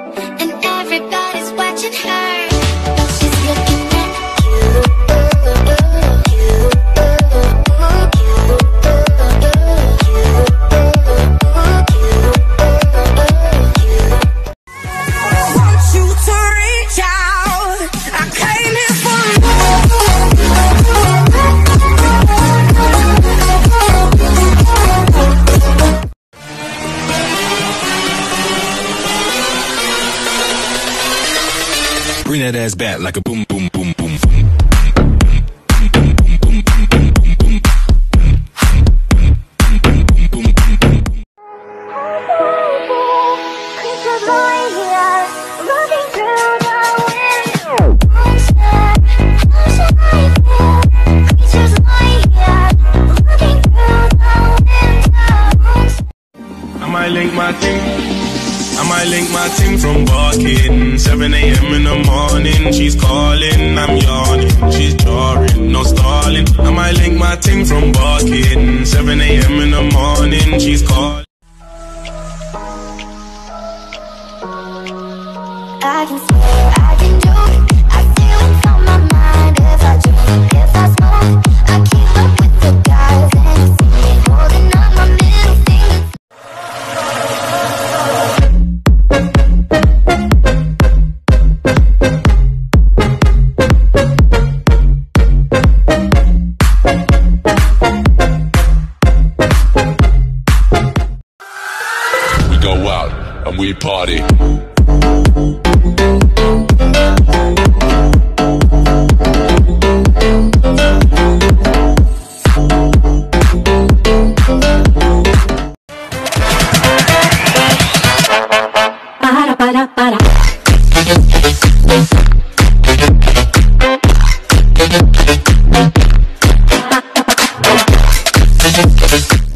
and everybody's watching her. She's looking at you. Want you to reach out. I came here for Bring that ass back like a boom, boom, boom, boom, boom. I might link my team from barking. 7 a.m. in the morning, she's calling, I'm yawning. She's jarring, no stalling. I might link my team from barking. 7 a.m. in the morning, she's calling. I can swear, I can joke. I say what's on my mind. If I drink, if I smoke, I keep up with the guys and see me holding up my middle finger. We go out and we party. Para.